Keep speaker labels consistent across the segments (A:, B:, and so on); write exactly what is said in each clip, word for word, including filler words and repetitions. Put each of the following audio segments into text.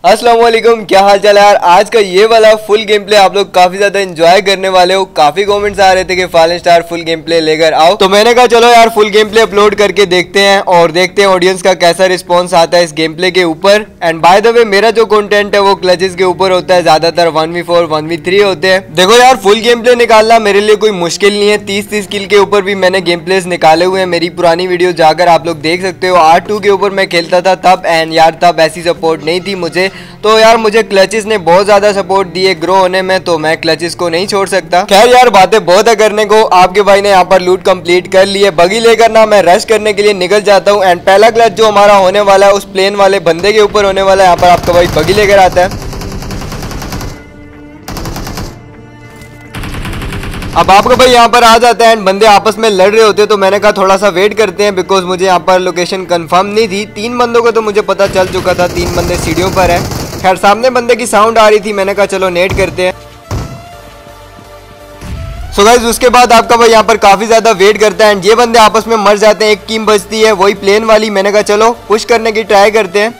A: अस्सलाम वालेकुम, क्या हाल चाल है यार। आज का ये वाला फुल गेम प्ले आप लोग काफी ज्यादा एंजॉय करने वाले हो। काफी कमेंट्स आ रहे थे कि fallen star full game play लेकर आओ, तो मैंने कहा चलो यार फुल गेम प्ले अपलोड करके देखते हैं और देखते हैं ऑडियंस का कैसा रिस्पॉन्स आता है इस गेम प्ले के ऊपर। एंड बाय द वे मेरा जो कंटेंट है वो क्लचेस के ऊपर होता है, ज्यादातर one V four one V three होते हैं। देखो यार फुल गेम प्ले निकालना मेरे लिए कोई मुश्किल नहीं है। तीस तीस किल के ऊपर भी मैंने गेम प्लेस निकाले हुए हैं। मेरी पुरानी वीडियो जाकर आप लोग देख सकते हो। आर टू के ऊपर मैं खेलता था तब, एंड यार तब ऐसी सपोर्ट नहीं थी मुझे, तो यार मुझे क्लचेस ने बहुत ज्यादा सपोर्ट दिए ग्रो होने में, तो मैं क्लचेस को नहीं छोड़ सकता। खैर यार बातें बहुत है करने को। आपके भाई ने यहाँ पर लूट कंप्लीट कर ली है। बगी लेकर ना मैं रश करने के लिए निकल जाता हूँ। एंड पहला क्लच जो हमारा होने वाला है उस प्लेन वाले बंदे के ऊपर होने वाला है। यहाँ पर आपका भाई बगी लेकर आता है। अब आपका भाई यहाँ पर आ जाता है एंड बंदे आपस में लड़ रहे होते हैं, तो मैंने कहा थोड़ा सा वेट करते हैं, बिकॉज मुझे यहाँ पर लोकेशन कंफर्म नहीं थी। तीन बंदों को तो मुझे पता चल चुका था, तीन बंदे सीढ़ियों पर हैं। खैर सामने बंदे की साउंड आ रही थी, मैंने कहा चलो नेट करते हैं। सो गाइस उसके बाद आपका भाई यहाँ पर काफी ज्यादा वेट करता है एंड ये बंदे आपस में मर जाते हैं। एक टीम बचती है वही प्लेन वाली। मैंने कहा चलो पुश करने की ट्राई करते हैं।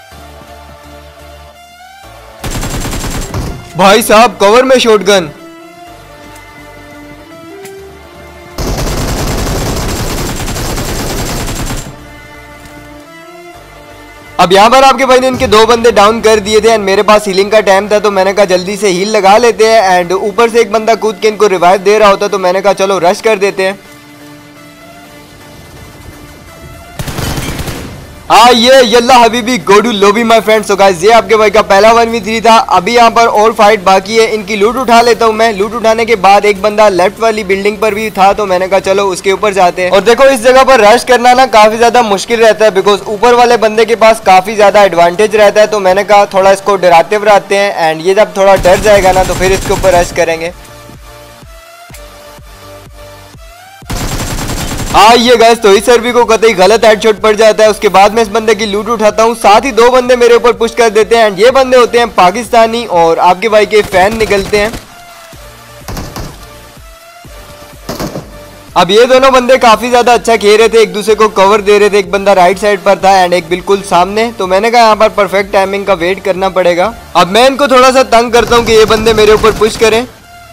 A: भाई साहब कवर में शॉटगन। अब यहाँ पर आपके भाई ने इनके दो बंदे डाउन कर दिए थे एंड मेरे पास हीलिंग का टाइम था, तो मैंने कहा जल्दी से हील लगा लेते हैं। एंड ऊपर से एक बंदा कूद के इनको रिवाइव दे रहा होता, तो मैंने कहा चलो रश कर देते हैं। हाँ ये यल्ला हबीबी go to lobby my friends. So guys ये आपके भाई का पहला वन वी थ्री था। अभी यहाँ पर और फाइट बाकी है। इनकी लूट उठा लेता हूँ मैं। लूट उठाने के बाद एक बंदा लेफ्ट वाली बिल्डिंग पर भी था, तो मैंने कहा चलो उसके ऊपर जाते हैं। और देखो इस जगह पर रश करना ना काफी ज्यादा मुश्किल रहता है, बिकॉज ऊपर वाले बंदे के पास काफी ज्यादा एडवांटेज रहता है। तो मैंने कहा थोड़ा इसको डराते हुए हैं एंड ये जब थोड़ा डर जाएगा ना तो फिर इसके ऊपर रश करेंगे। हाँ ये गैस तो इस सर्वी को कतई गलत हेडशॉट पड़ जाता है। उसके बाद मैं इस बंदे की लूट उठाता हूँ, साथ ही दो बंदे मेरे ऊपर पुश कर देते हैं एंड ये बंदे होते हैं पाकिस्तानी और आपके भाई के फैन निकलते हैं। अब ये दोनों बंदे काफी ज्यादा अच्छा खेल रहे थे, एक दूसरे को कवर दे रहे थे। एक बंदा राइट साइड पर था एंड एक बिल्कुल सामने, तो मैंने कहा यहाँ पर परफेक्ट टाइमिंग का वेट करना पड़ेगा। अब मैं इनको थोड़ा सा तंग करता हूँ कि ये बंदे मेरे ऊपर पुश करें।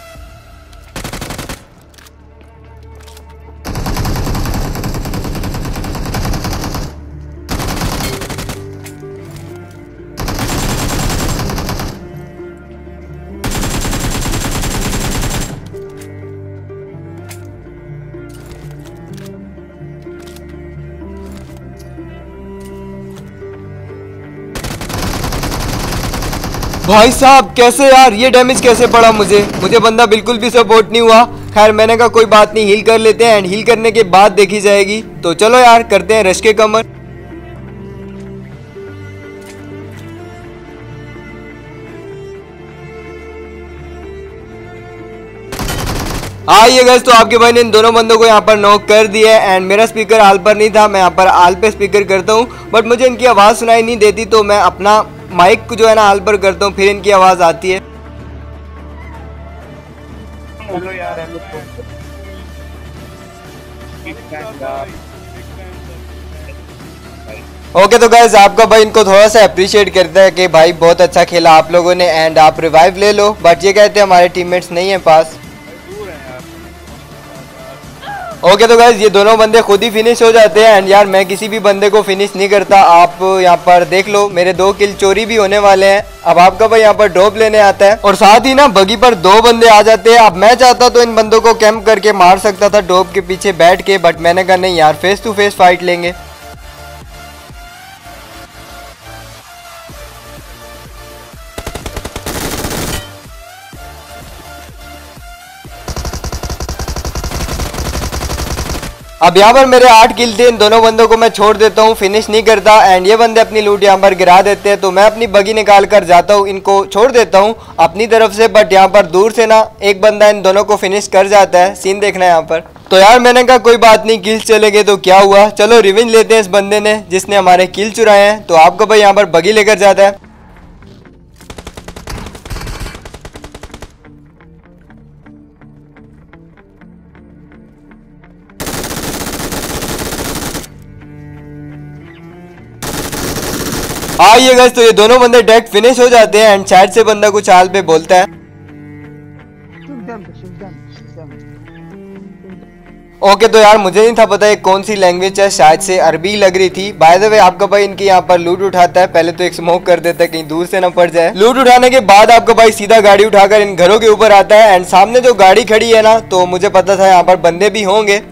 A: भाई साहब कैसे यार ये डैमेज कैसे पड़ा मुझे मुझे बंदा बिल्कुल भी सपोर्ट नहीं हुआ। खैर मैंने कहा कोई बात नहीं, हील कर लेते हैं एंड हील करने के बाद देखी जाएगी। तो चलो यार करते हैं रश के कमर। आइए गाइस तो आपके भाई ने इन दोनों बंदों को यहाँ पर नॉक कर दिया है एंड मेरा स्पीकर आल पर नहीं था। मैं यहाँ पर आल पे स्पीकर करता हूँ, बट मुझे इनकी आवाज़ सुनाई नहीं देती, तो मैं अपना माइक को जो है ना आल पर करता हूँ, फिर इनकी आवाज़ आती है। ओके तो गाइस आपका भाई इनको थोड़ा सा अप्रिशिएट करता है कि भाई बहुत अच्छा खेला आप लोगों ने एंड आप रिवाइव ले लो, बट ये कहते हैं हमारे टीममेट्स नहीं है पास। ओके okay, तो गाइस ये दोनों बंदे खुद ही फिनिश हो जाते हैं एंड यार मैं किसी भी बंदे को फिनिश नहीं करता। आप यहाँ पर देख लो मेरे दो किल चोरी भी होने वाले हैं। अब आपका भाई यहाँ पर ड्रॉप लेने आता है और साथ ही ना बगी पर दो बंदे आ जाते हैं। अब मैं चाहता तो इन बंदों को कैंप करके मार सकता था ड्रॉप के पीछे बैठ के, बट मैंने कहा नहीं यार फेस टू फेस फाइट लेंगे। अब यहाँ पर मेरे आठ किल थे। इन दोनों बंदों को मैं छोड़ देता हूँ, फिनिश नहीं करता एंड ये बंदे अपनी लूट यहाँ पर गिरा देते हैं, तो मैं अपनी बगी निकाल कर जाता हूँ, इनको छोड़ देता हूँ अपनी तरफ से। बट यहाँ पर दूर से ना एक बंदा इन दोनों को फिनिश कर जाता है। सीन देखना है यहाँ पर। तो यार मैंने कहा कोई बात नहीं, किल्स चले गए तो क्या हुआ, चलो रिवेंज लेते हैं इस बंदे ने जिसने हमारे किल चुराए हैं। तो आपका भाई यहाँ पर बगी लेकर जाता है। हाँ ये गाइस, तो ये दोनों बंदे डायरेक्ट फिनिश हो जाते हैं एंड चैट से बंदा कुछ हाल पे बोलता है। ओके तो यार मुझे नहीं था पता ये कौन सी लैंग्वेज है, शायद से अरबी लग रही थी। बाय द वे आपका भाई इनकी यहाँ पर लूट उठाता है, पहले तो एक स्मोक कर देता है कहीं दूर से ना पड़ जाए। लूट उठाने के बाद आपका भाई सीधा गाड़ी उठाकर इन घरों के ऊपर आता है एंड सामने जो गाड़ी खड़ी है ना, तो मुझे पता था यहाँ पर बंदे भी होंगे।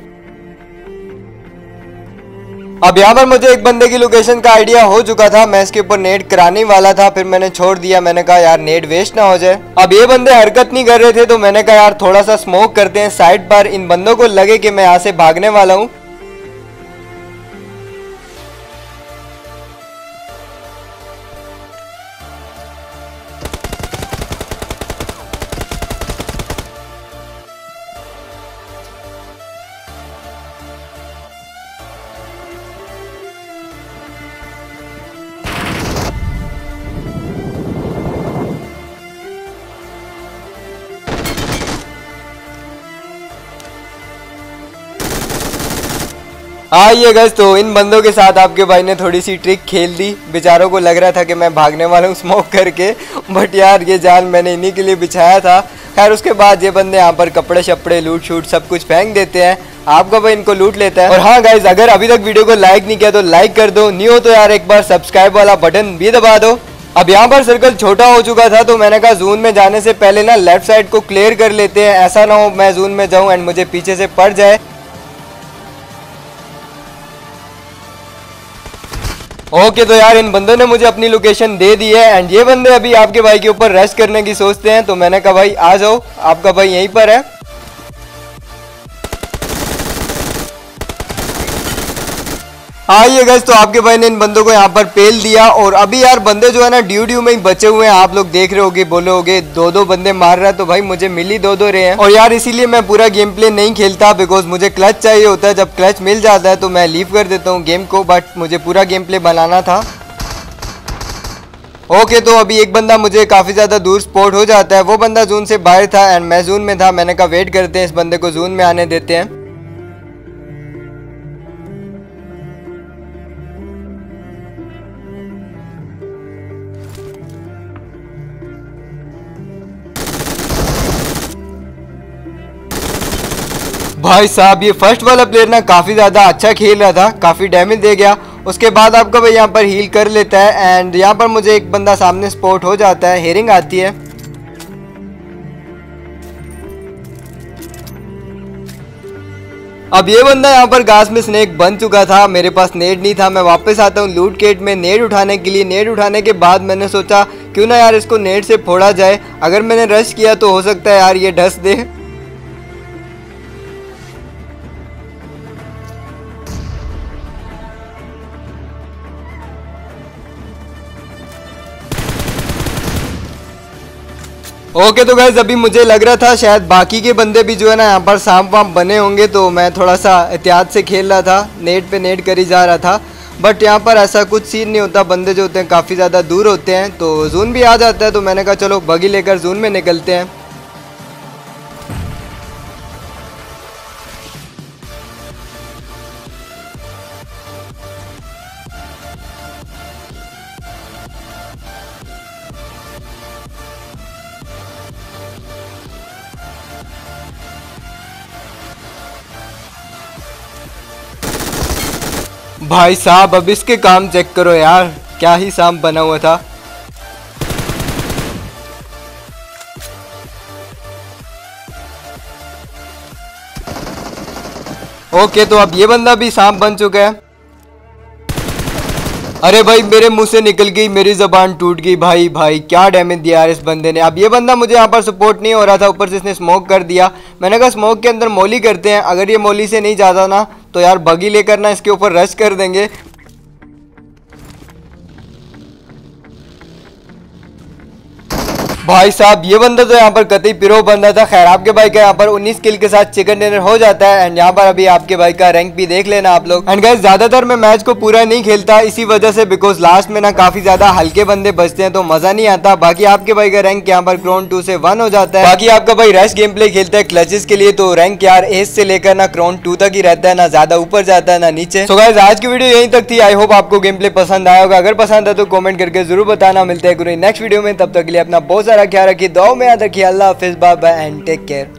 A: अब यहाँ पर मुझे एक बंदे की लोकेशन का आइडिया हो चुका था, मैं इसके ऊपर नेट कराने वाला था, फिर मैंने छोड़ दिया। मैंने कहा यार नेट वेस्ट ना हो जाए। अब ये बंदे हरकत नहीं कर रहे थे तो मैंने कहा यार थोड़ा सा स्मोक करते हैं साइड पर, इन बंदों को लगे कि मैं यहाँ से भागने वाला हूँ। हाँ ये गैस, तो इन बंदों के साथ आपके भाई ने थोड़ी सी ट्रिक खेल दी। बेचारों को लग रहा था कि मैं भागने वाला हूँ स्मोक करके, बट यार ये जाल मैंने इन्हीं के लिए बिछाया था। खैर उसके बाद ये बंदे यहाँ पर कपड़े शपड़े लूट शूट सब कुछ फेंक देते हैं, आपका भाई इनको लूट लेता है। और हाँ गाइज, अगर अभी तक वीडियो को लाइक नहीं किया तो लाइक कर दो, नहीं हो तो यार एक बार सब्सक्राइब वाला बटन भी दबा दो। अब यहाँ पर सर्कल छोटा हो चुका था तो मैंने कहा जोन में जाने से पहले ना लेफ्ट साइड को क्लियर कर लेते हैं, ऐसा ना हो मैं जोन में जाऊँ एंड मुझे पीछे से पड़ जाए। ओके तो यार इन बंदों ने मुझे अपनी लोकेशन दे दी है एंड ये बंदे अभी आपके भाई के ऊपर रश करने की सोचते हैं, तो मैंने कहा भाई आ जाओ, आपका भाई यहीं पर है। हाँ ये गैस, तो आपके भाई ने इन बंदों को यहाँ पर पेल दिया और अभी यार बंदे जो है ना ड्यू ड्यू में ही बचे हुए हैं। आप लोग देख रहे होगे, बोले होगे दो दो बंदे मार रहा है, तो भाई मुझे मिल ही दो दो रहे हैं। और यार इसीलिए मैं पूरा गेम प्ले नहीं खेलता, बिकॉज मुझे क्लच चाहिए होता है। जब क्लच मिल जाता है तो मैं लीव कर देता हूँ गेम को, बट मुझे पूरा गेम प्ले बनाना था। ओके तो अभी एक बंदा मुझे काफी ज्यादा दूर स्पॉट हो जाता है, वो बंदा जोन से बाहर था एंड मैं जोन में था। मैंने कहा वेट करते हैं, इस बंदे को जोन में आने देते हैं। भाई साहब ये फर्स्ट वाला प्लेयर ना काफी ज्यादा अच्छा खेल रहा था, काफी डैमेज दे गया। उसके बाद आपका भाई यहाँ पर हील कर लेता है एंड यहाँ पर मुझे एक बंदा सामने स्पॉट हो जाता है, हेरिंग आती है। अब ये बंदा यहाँ पर घास में स्नेक बन चुका था, मेरे पास नेट नहीं था। मैं वापस आता हूँ लूट केट में नेट उठाने के लिए। नेट उठाने के बाद मैंने सोचा क्यों ना यार इसको नेट से फोड़ा जाए, अगर मैंने रश किया तो हो सकता है यार ये ढस दे। ओके तो गाइज, अभी मुझे लग रहा था शायद बाकी के बंदे भी जो है ना यहाँ पर सांप वाम बने होंगे, तो मैं थोड़ा सा एहतियात से खेल रहा था, नेट पे नेट करी जा रहा था। बट यहाँ पर ऐसा कुछ सीन नहीं होता, बंदे जो होते हैं काफ़ी ज़्यादा दूर होते हैं, तो जून भी आ जाता है। तो मैंने कहा चलो बगी लेकर जून में निकलते हैं। भाई साहब अब इसके काम चेक करो यार, क्या ही सांप बना हुआ था। ओके तो अब ये बंदा भी सांप बन चुका है। अरे भाई मेरे मुंह से निकल गई, मेरी जबान टूट गई। भाई भाई क्या डैमेज दिया यार इस बंदे ने। अब ये बंदा मुझे यहाँ पर सपोर्ट नहीं हो रहा था, ऊपर से इसने स्मोक कर दिया। मैंने कहा स्मोक के अंदर मोली करते हैं, अगर ये मोली से नहीं जाता ना तो यार बगी लेकर ना इसके ऊपर रश कर देंगे। भाई साहब ये बंदा तो यहाँ पर कतई पिरो बंदा था। खैर आपके भाई का यहाँ पर उन्नीस किल के साथ चिकन डिनर हो जाता है। एंड यहाँ पर अभी आपके भाई का रैंक भी देख लेना आप लोग। एंड गाइस ज्यादातर मैं मैच को पूरा नहीं खेलता इसी वजह से, बिकॉज लास्ट में ना काफी ज्यादा हल्के बंदे बचते हैं तो मजा नहीं आता। बाकी आपके भाई का रैंक यहाँ पर क्रोन टू से वन हो जाता है। बाकी आपका भाई रश गेम प्ले खेलता है क्लचेस के लिए, तो रैंक यार एस से लेकर ना क्रोन टू तक ही रहता है, ना ज्यादा ऊपर जाता है ना नीचे। सो गाइस आज की वीडियो यहीं तक थी। आई होप आपको गेम प्ले पसंद आया होगा। अगर पसंद है तो कमेंट करके जरूर बताना। मिलते हैं नेक्स्ट वीडियो में, तब तक के लिए अपना बहुत सारा ख्याल रखिए, दुआ में याद रखिए। अल्लाह हाफिज, bye bye and take care.